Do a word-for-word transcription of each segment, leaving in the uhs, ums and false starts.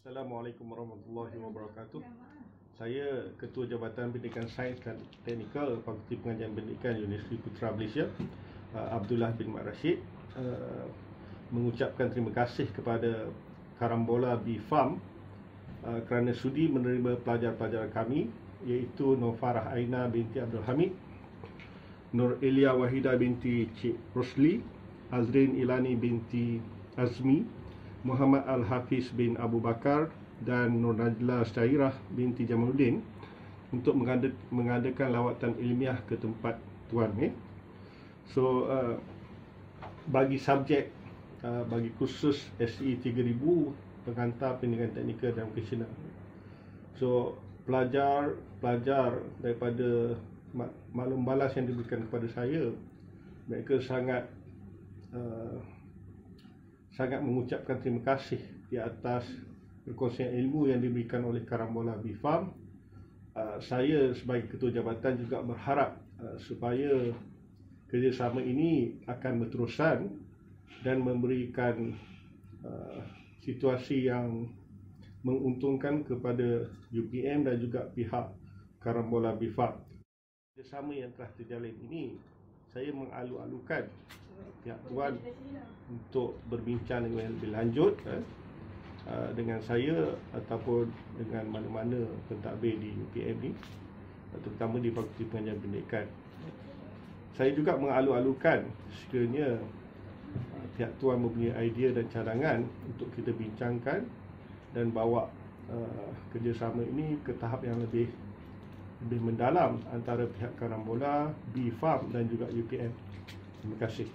Assalamualaikum warahmatullahi wabarakatuh. Saya Ketua Jabatan Pendidikan Sains dan Teknikal Fakulti Pengajian Pendidikan Universiti Putra Malaysia, Abdullah bin Mat Rashid, mengucapkan terima kasih kepada Carambolabeefarm kerana sudi menerima pelajar-pelajar kami, iaitu Nur Farah Aina binti Abdul Hamid, Nur Elia Wahida binti Cik Rosli, Azrin Ilani binti Azmi, Muhammad Al-Hafiz bin Abu Bakar dan Nur Najla Syairah binti Jamaluddin untuk mengadakan lawatan ilmiah ke tempat tuan ni. So uh, bagi subjek uh, bagi kursus S E tiga ribu Pengantar Pendidikan Teknikal dan Vocational. So pelajar pelajar daripada maklum balas yang diberikan kepada saya, mereka sangat uh, sangat mengucapkan terima kasih di atas perkongsian ilmu yang diberikan oleh Carambolabeefarm. Uh, saya sebagai Ketua Jabatan juga berharap uh, supaya kerjasama ini akan berterusan dan memberikan uh, situasi yang menguntungkan kepada U P M dan juga pihak Carambolabeefarm. Kerjasama yang telah terjalin ini, saya mengalu-alukan pihak tuan untuk berbincang dengan lebih lanjut eh, dengan saya ataupun dengan mana-mana pentadbir di U P M ni, terutama di Fakulti Pengajian Pendidikan. Saya juga mengalu-alukan sekiranya pihak tuan mempunyai idea dan cadangan untuk kita bincangkan dan bawa uh, kerjasama ini ke tahap yang lebih lebih mendalam antara pihak Carambolabeefarm dan juga U P M. Terima kasih.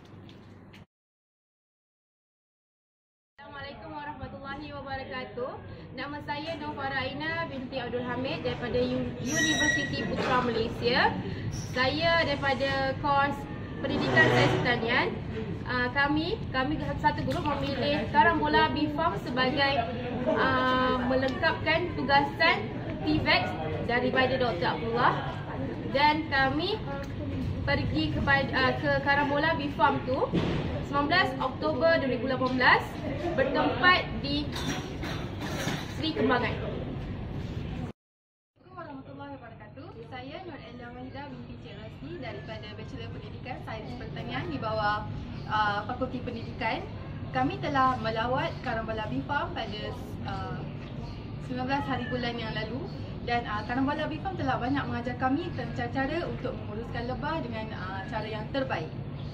Assalamualaikum warahmatullahi wabarakatuh. Nama saya Nur Farah Aina binti Abdul Hamid daripada Universiti Putra Malaysia. Saya daripada kos Pendidikan Sains Pertanian. Uh, kami kami satu grup memilih Carambolabeefarm sebagai uh, melengkapkan tugasan T V E X daripada Doktor Abdullah, dan kami pergi kepada uh, ke Carambolabeefarm tu sembilan belas Oktober dua ribu lapan belas, bertempat di Sri Kembangan. Assalamualaikum warahmatullahi wabarakatuh. Saya Nur Elia Wahida binti Cik Rosli daripada Bachelor Pendidikan Sains Pertanian di bawah uh, Fakulti Pendidikan. Kami telah melawat Carambolabeefarm pada uh, sembilan belas hari bulan yang lalu, dan uh, Carambolabeefarm telah banyak mengajar kami tentang cara untuk menguruskan lebah dengan uh, cara yang terbaik.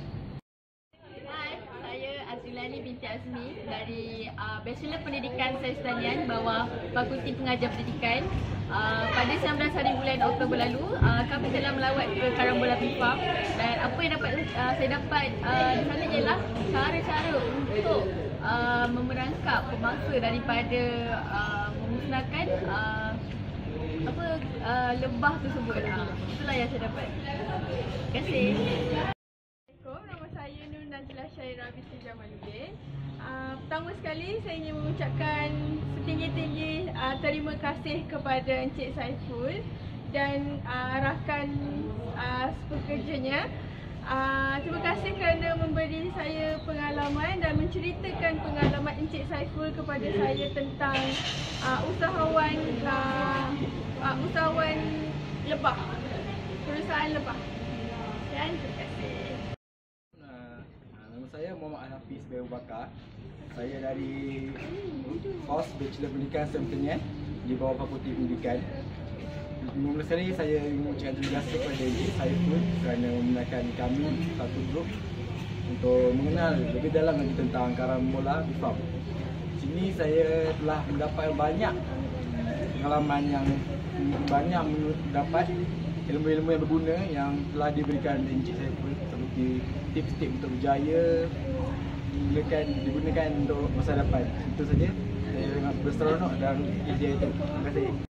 Hai, saya Azrilani binti Azmi dari uh, Bachelor Pendidikan Sains Pertanian bawah Fakulti Pengajian Pendidikan. Uh, pada sembilan belas hari bulan Oktober lalu, uh, kami telah melawat ke Carambolabeefarm, dan apa yang dapat uh, saya dapat uh, di sana ialah cara-cara untuk uh, memerangkap pemangsa daripada uh, memusnahkan uh, apa uh, lebah tersebut. Uh, itulah yang saya dapat. Terima kasih. Assalamualaikum, nama saya Nur Najla Syairah binti Jamaluddin. Uh, pertama sekali saya ingin mengucapkan setinggi-tinggi uh, terima kasih kepada Encik Saiful dan uh, rakan uh, sepekerjanya. Uh, terima kasih kerana memberi saya pengalaman dan menceritakan pengalaman Encik Saiful kepada saya tentang uh, usahawan uh, uh, usahawan lebah, perusahaan lebah. Dan terima kasih. Uh, nama saya Muhammad Al-Hafiz bin Abu Bakar. Saya dari kos Bachelor Pendidikan Sains Pertanian di bawah Fakulti Pendidikan. Mula sekali saya mengucapkan terima kasih kepada Encik Saiful kerana membenarkan kami satu grup untuk mengenal lebih dalam lagi tentang Carambolabeefarm. Di sini saya telah mendapat banyak pengalaman yang banyak mendapat ilmu-ilmu yang berguna yang telah diberikan Encik Saiful, seperti tips-tips untuk berjaya digunakan, digunakan untuk masa depan. Itu saja. Saya sangat berseronok dan idea itu. Terima kasih.